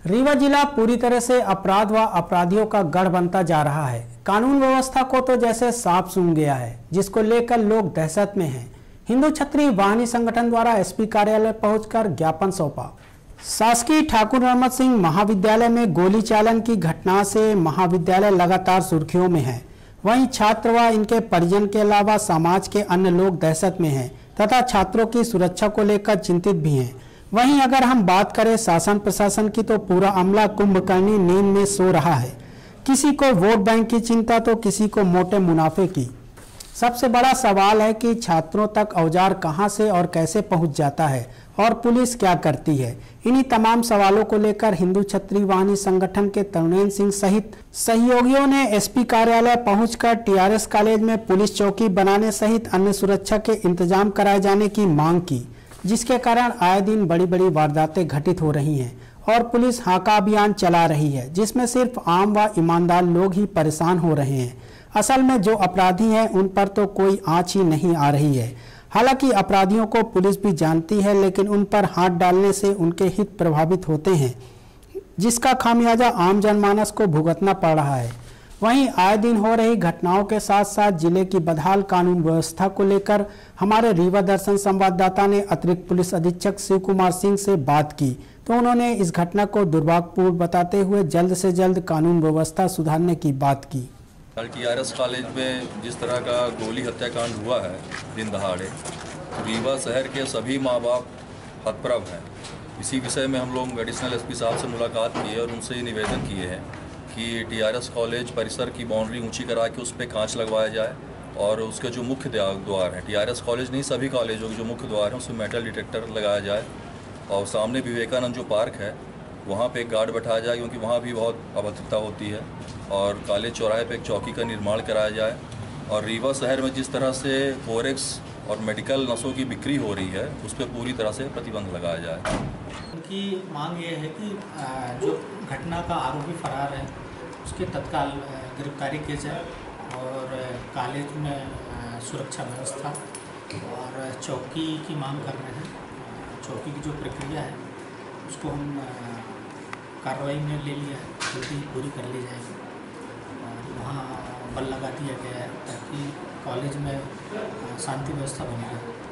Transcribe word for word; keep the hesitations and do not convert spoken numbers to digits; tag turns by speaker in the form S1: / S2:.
S1: रीवा जिला पूरी तरह से अपराध व अपराधियों का गढ़ बनता जा रहा है। कानून व्यवस्था को तो जैसे सांप सूंघ गया है, जिसको लेकर लोग दहशत में हैं। हिंदू क्षत्रिय वाहिनी संगठन द्वारा एसपी कार्यालय पहुंचकर ज्ञापन सौंपा। शासकीय ठाकुर रहमत सिंह महाविद्यालय में गोली चालन की घटना से महाविद्यालय लगातार सुर्खियों में है। वहीं छात्र व इनके परिजन के अलावा समाज के अन्य लोग दहशत में हैं तथा छात्रों की सुरक्षा को लेकर चिंतित भी हैं। वहीं अगर हम बात करें शासन प्रशासन की, तो पूरा अमला कुंभकर्णी नींद में सो रहा है। किसी को वोट बैंक की चिंता तो किसी को मोटे मुनाफे की। सबसे बड़ा सवाल है कि छात्रों तक औजार कहां से और कैसे पहुंच जाता है और पुलिस क्या करती है। इन्हीं तमाम सवालों को लेकर हिंदू क्षत्रिय वाहिनी संगठन के तरुणेंद्र सिंह सहित सहयोगियों ने एसपी कार्यालय पहुंचकर टीआरएस कॉलेज में पुलिस चौकी बनाने सहित अन्य सुरक्षा के इंतजाम कराए जाने की मांग की, जिसके कारण आए दिन बड़ी बड़ी वारदातें घटित हो रही हैं और पुलिस हाका अभियान चला रही है, जिसमें सिर्फ आम व ईमानदार लोग ही परेशान हो रहे हैं। असल में जो अपराधी हैं उन पर तो कोई आंच ही नहीं आ रही है। हालांकि अपराधियों को पुलिस भी जानती है, लेकिन उन पर हाथ डालने से उनके हित प्रभावित होते हैं, जिसका खामियाजा आम जनमानस को भुगतना पड़ रहा है। वहीं आए दिन हो रही घटनाओं के साथ साथ जिले की बदहाल कानून व्यवस्था को लेकर हमारे रीवा दर्शन संवाददाता ने अतिरिक्त पुलिस अधीक्षक शिव कुमार सिंह से बात की, तो उन्होंने इस घटना को दुर्भाग्यपूर्ण बताते हुए जल्द से जल्द कानून व्यवस्था सुधारने की बात की।
S2: कल टीआरएस कॉलेज में जिस तरह का गोली हत्याकांड हुआ है दिन दहाड़े, रीवा शहर के सभी माँ बाप हतप्रभ हैं। इसी विषय में हम लोग एडिशनल एसपी साहब से मुलाकात की है और उनसे निवेदन किए हैं कि टीआरएस कॉलेज परिसर की बाउंड्री ऊंची करा के उस पर कांच लगवाया जाए और उसके जो मुख्य द्वार हैं, टीआरएस कॉलेज नहीं सभी कॉलेजों के जो मुख्य द्वार हैं उसमें मेटल डिटेक्टर लगाया जाए और सामने विवेकानंद जो पार्क है वहाँ पे एक गार्ड बैठाया जाए, क्योंकि वहाँ भी बहुत अभद्रता होती है। और कॉलेज चौराहे पे एक चौकी का निर्माण कराया जाए और रीवा शहर में जिस तरह से फोरेक्स और मेडिकल नसों की बिक्री हो रही है उस पर पूरी तरह से प्रतिबंध लगाया जाए।
S3: उनकी मांग ये है कि जो घटना का आरोपी फरार है उसके तत्काल गिरफ्तारी की जाए और कॉलेज में सुरक्षा व्यवस्था और चौकी की मांग कर रहे हैं। चौकी की जो प्रक्रिया है उसको हम कार्रवाई में ले लिया है, जल्दी पूरी कर ली जाएगी और वहाँ बल लगा दिया गया है ताकि कॉलेज में शांति व्यवस्था बनी रहे।